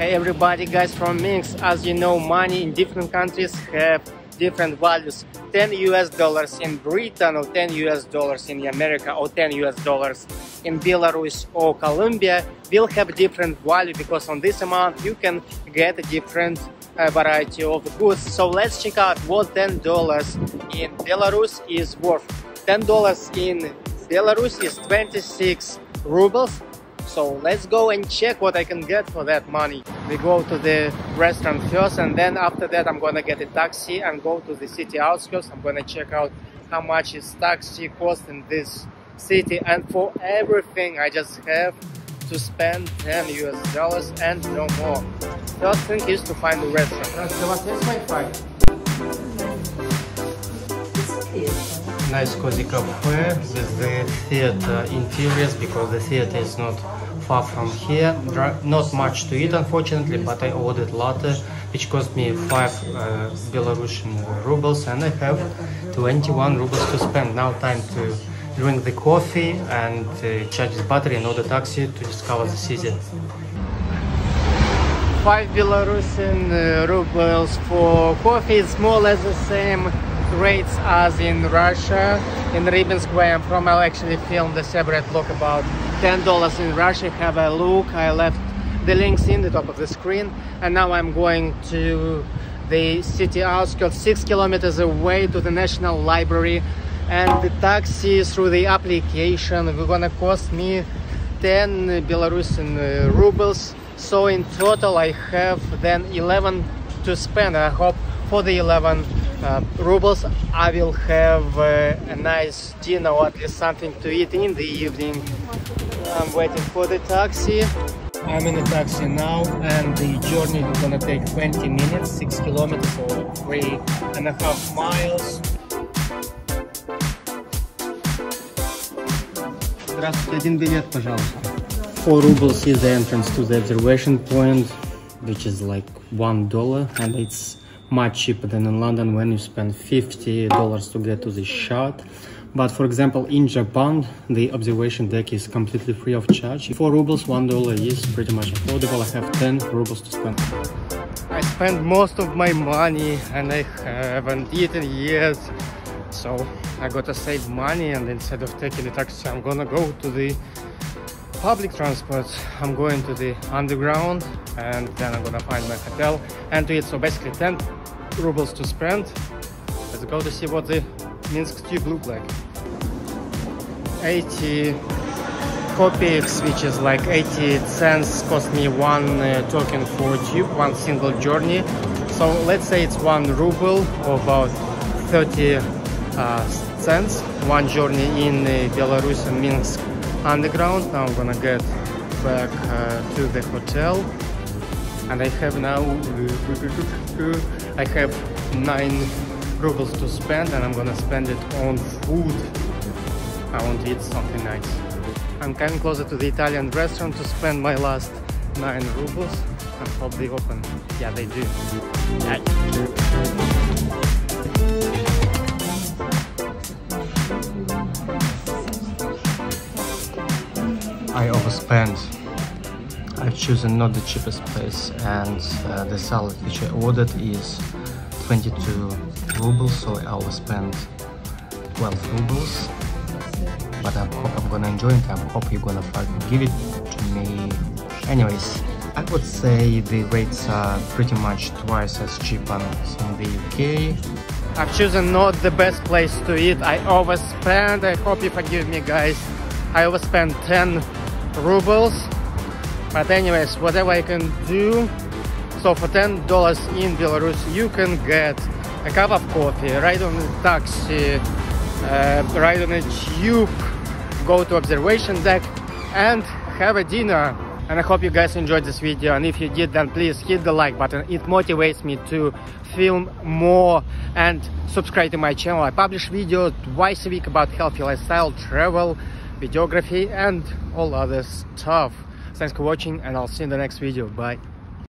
Hey everybody, guys from Minsk. As you know, money in different countries have different values. 10 US dollars in Britain, or 10 US dollars in America, or 10 US dollars in Belarus or Colombia will have different value, because on this amount you can get a different variety of goods. So let's check out what $10 in Belarus is worth. $10 in Belarus is 26 rubles. So let's go and check what I can get for that money. We go to the restaurant first, and then after that I'm gonna get a taxi and go to the city outskirts. I'm gonna check out how much is taxi cost in this city, and for everything I just have to spend 10 US dollars and no more. First thing is to find the restaurant. У вас есть Wi-Fi? Nice cozy cafe with the theater interiors, because the theater is not far from here. Not much to eat, unfortunately, but I ordered latte, which cost me 5 Belarusian rubles, and I have 21 rubles to spend. Now time to drink the coffee and charge the battery and order taxi to discover the city. 5 Belarusian rubles for coffee is more or less the same rates as in Russia. In Minsk, where I'm from, I'll actually film the separate vlog about $10 in Russia. Have a look. I left the links in the top of the screen. And now I'm going to the city outskirts, 6 kilometers away, to the National Library. And the taxi through the application will gonna cost me 10 Belarusian rubles. So in total I have then 11 to spend. I hope for the 11 rubles I will have a nice dinner, or at least something to eat in the evening. I'm waiting for the taxi. I'm in the taxi now, and the journey is gonna take 20 minutes, 6 kilometers or 3.5 miles. Здравствуйте, один билет, пожалуйста. 4 rubles is the entrance to the observation point, which is like $1, and it's much cheaper than in London when you spend $50 to get to the shot. But for example, in Japan, the observation deck is completely free of charge. 4 rubles, $1 is pretty much affordable. I have 10 rubles to spend. I spent most of my money and I haven't eaten yet. So I gotta save money, and instead of taking the taxi, I'm gonna go to the public transport. I'm going to the underground, and then I'm gonna find my hotel and to eat. So basically 10 rubles to spend. Let's go to see what the Minsk tube look like. 80 kopecks, which is like 80 cents, cost me one token for tube, one single journey. So let's say it's 1 ruble, or about 30 cents, one journey in Belarus and Minsk underground. Now I'm gonna get back to the hotel, and I have now I have 9 rubles to spend, and I'm gonna spend it on food. I want to eat something nice. I'm coming closer to the Italian restaurant to spend my last 9 rubles, and hope they open. Yeah, they do. I overspent. I've chosen not the cheapest place, and the salad which I ordered is 22 rubles, so I overspent 12 rubles. But I hope I'm gonna enjoy it. I hope you're gonna give it to me. Anyways, I would say the rates are pretty much twice as cheap as in the UK. I've chosen not the best place to eat. I overspent. I hope you forgive me, guys. I overspent 10 rubles. But anyways, whatever I can do. So for $10 in Belarus you can get a cup of coffee, ride on a taxi, ride on a tube, go to observation deck, and have a dinner. And I hope you guys enjoyed this video, and if you did, then please hit the like button. It motivates me to film more, and subscribe to my channel. I publish videos twice a week about healthy lifestyle, travel, videography, and all other stuff. Thanks for watching, and I'll see you in the next video. Bye.